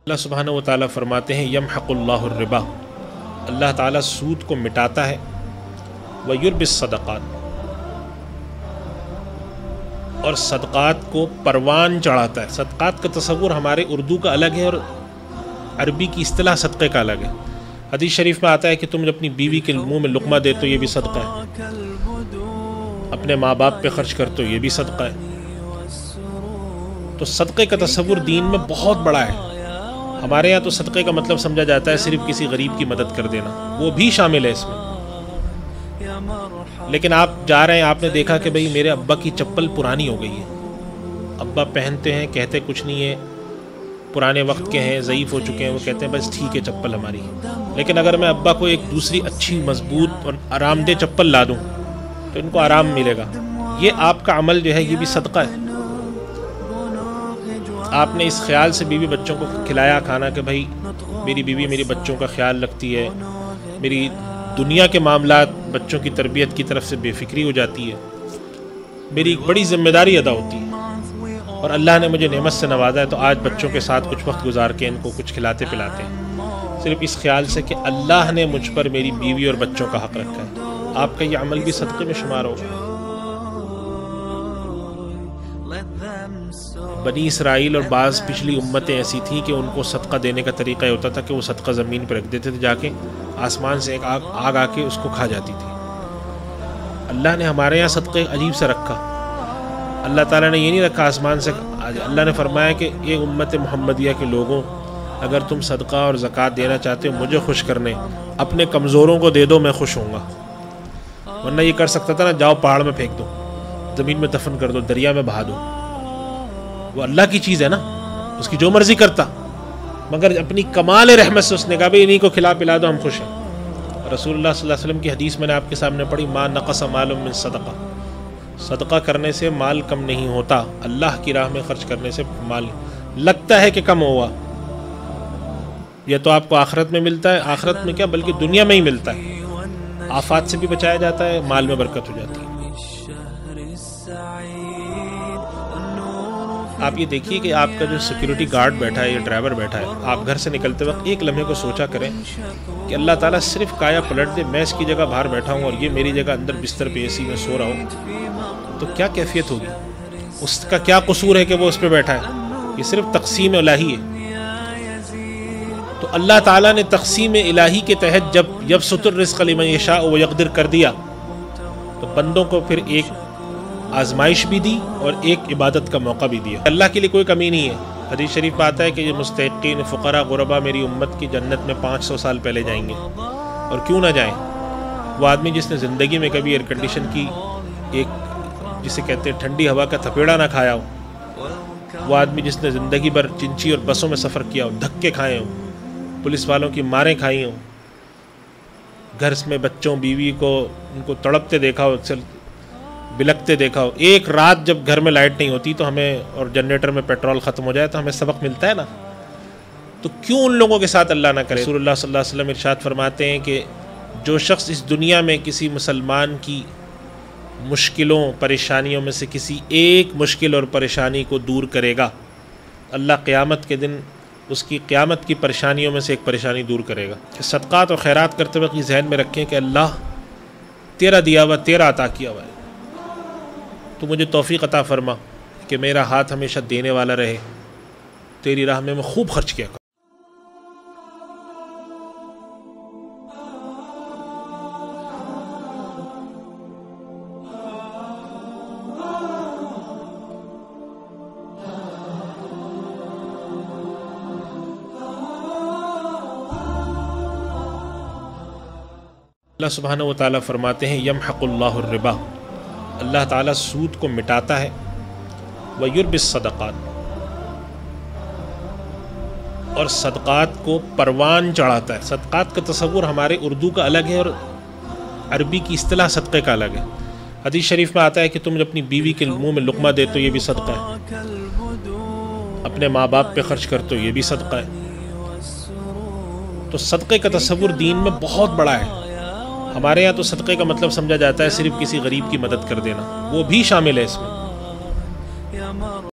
اللہ سبحانہ و تعالیٰ فرماتے ہیں یمحق اللہ الربا، اللہ تعالیٰ سود کو مٹاتا ہے، ویربی الصدقات، اور صدقات کو پروان چڑھاتا ہے۔ صدقات کا تصور ہمارے اردو کا الگ ہے اور عربی کی اصطلاح صدقے کا الگ ہے۔ حدیث شریف میں آتا ہے کہ تم اپنی بیوی کے منہ میں لقمہ دے تو یہ بھی صدقہ ہے، اپنے ماں باپ پہ خرچ کر تو یہ بھی صدقہ ہے۔ تو صدقے کا تصور دین میں بہت بڑا ہے۔ ہمارے یہاں تو صدقے کا مطلب سمجھا جاتا ہے صرف کسی غریب کی مدد کر دینا، وہ بھی شامل ہے اس میں۔ لیکن آپ جا رہے ہیں، آپ نے دیکھا کہ بھئی میرے ابا کی چپل پرانی ہو گئی ہے، ابا پہنتے ہیں، کہتے کچھ نہیں ہے، پرانے وقت کے ہیں، ضعیف ہو چکے ہیں، وہ کہتے ہیں بس ٹھیک ہے چپل ہماری ہے۔ لیکن اگر میں ابا کو ایک دوسری اچھی مضبوط اور آرام دہ چپل لا دوں تو ان کو آرام ملے گا۔ یہ آپ کا عمل جو ہے یہ بھی صدقہ ہے۔ آپ نے اس خیال سے بیوی بچوں کو کھلایا کھانا کہ بھائی میری بیوی میری بچوں کا خیال رکھتی ہے، میری دنیا کے معاملات بچوں کی تربیت کی طرف سے بے فکری ہو جاتی ہے، میری ایک بڑی ذمہ داری ادا ہوتی ہے، اور اللہ نے مجھے نعمت سے نوازا ہے تو آج بچوں کے ساتھ کچھ وقت گزار کے ان کو کچھ کھلاتے پلاتے ہیں، صرف اس خیال سے کہ اللہ نے مجھ پر میری بیوی اور بچوں کا حق رکھا ہے۔ آپ کا یہ عمل بھی صدقے میں شمار ہوگا۔ بنی اسرائیل اور بعض پچھلی امتیں ایسی تھیں کہ ان کو صدقہ دینے کا طریقہ یہ ہوتا تھا کہ وہ صدقہ زمین پہ رکھ دیتے تھے، جا کے آسمان سے ایک آگ آ کے اس کو کھا جاتی تھی۔ اللہ نے ہمارے یہاں صدقے عجیب سے رکھا۔ اللہ تعالیٰ نے یہ نہیں رکھا آسمان سے، اللہ نے فرمایا کہ یہ امت محمدیہ کے لوگوں، اگر تم صدقہ اور زکوٰۃ دینا چاہتے ہو مجھے خوش کرنے، اپنے کمزوروں کو دے دو، میں خوش ہوں گا۔ ورنہ یہ کر سکتا تھا نا، جاؤ پہاڑ میں پھینک دو، زمین میں دفن کر دو، دریا میں بہا دو، وہ اللہ کی چیز ہے نا، اس کی جو مرضی کرتا، مگر اپنی کمال رحمت سے اس نے کہا بھئی انہی کو کھلا پلا دو، ہم خوش ہیں۔ رسول اللہ صلی اللہ علیہ وسلم کی حدیث میں نے آپ کے سامنے پڑھی، ما نقص مال من صدقہ، صدقہ کرنے سے مال کم نہیں ہوتا، اللہ کی راہ میں خرچ کرنے سے مال لگتا ہے کہ کم ہوا، یہ تو آپ کو آخرت میں ملتا ہے، آخرت میں کیا بلکہ دنیا میں ہی ملتا ہے، آفات سے بھی بچایا جاتا ہے، مال میں برکت ہو جاتی ہے۔ آپ یہ دیکھیے کہ آپ کا جو سیکیورٹی گارڈ بیٹھا ہے یا ڈرائیور بیٹھا ہے، آپ گھر سے نکلتے وقت ایک لمحے کو سوچا کریں کہ اللہ تعالیٰ صرف کایا پلٹ دے، میں اس کی جگہ باہر بیٹھا ہوں اور یہ میری جگہ اندر بستر پہ اے سی میں سو رہا ہوں، تو کیا کیفیت ہوگی؟ اس کا کیا قصور ہے کہ وہ اس پہ بیٹھا ہے؟ یہ صرف تقسیم الہی ہے۔ تو اللہ تعالیٰ نے تقسیم الہی کے تحت جب یبسط الرزق لمن یشاء ویقدر کر دیا تو بندوں کو پھر ایک آزمائش بھی دی اور ایک عبادت کا موقع بھی دیا۔ اللہ کے لیے کوئی کمی نہیں ہے۔ حدیث شریف میں آتا ہے کہ یہ مستحقین فقراء غربا میری امت کی جنت میں 500 سال پہلے جائیں گے، اور کیوں نہ جائیں؟ وہ آدمی جس نے زندگی میں کبھی ایئر کنڈیشن کی ایک جسے کہتے ہیں ٹھنڈی ہوا کا تھپیڑا نہ کھایا ہو، وہ آدمی جس نے زندگی بھر چنچی اور بسوں میں سفر کیا ہو، دھکے کھائے ہوں، پولیس والوں کی ماریں کھائی ہوں، گھر میں بچوں بیوی کو ان کو تڑپتے دیکھا ہو، بلکتے دیکھا ہو، ایک رات جب گھر میں لائٹ نہیں ہوتی تو ہمیں اور جنریٹر میں پیٹرول ختم ہو جائے تو ہمیں سبق ملتا ہے نا، تو کیوں ان لوگوں کے ساتھ اللہ نہ کرے؟ رسول اللہ صلی اللہ علیہ وسلم ارشاد فرماتے ہیں کہ جو شخص اس دنیا میں کسی مسلمان کی مشکلوں پریشانیوں میں سے کسی ایک مشکل اور پریشانی کو دور کرے گا، اللہ قیامت کے دن اس کی قیامت کی پریشانیوں میں سے ایک پریشانی دور کرے گا۔ کہ صدقات اور خیرات کرتے وقت یہ ذہن میں رکھیں کہ اللہ تیرا دیا ہوا، تیرا عطا کیا ہوا ہے، تو مجھے توفیق عطا فرما کہ میرا ہاتھ ہمیشہ دینے والا رہے، تیری راہ میں خوب خرچ کیا کروں۔ اللہ سبحانہ و تعالیٰ فرماتے ہیں یمحق اللہ الربا، اللہ تعالیٰ سود کو مٹاتا ہے، ویربی الصدقات، اور صدقات کو پروان چڑھاتا ہے۔ صدقات کا تصور ہمارے اردو کا الگ ہے اور عربی کی اصطلاح صدقے کا الگ ہے۔ حدیث شریف میں آتا ہے کہ تم اپنی بیوی کے منہ میں لقمہ دے تو یہ بھی صدقہ ہے، اپنے ماں باپ پہ خرچ کر تو یہ بھی صدقہ ہے۔ تو صدقے کا تصور دین میں بہت بڑا ہے۔ ہمارے یہاں تو صدقے کا مطلب سمجھا جاتا ہے صرف کسی غریب کی مدد کر دینا، وہ بھی شامل ہے اس میں۔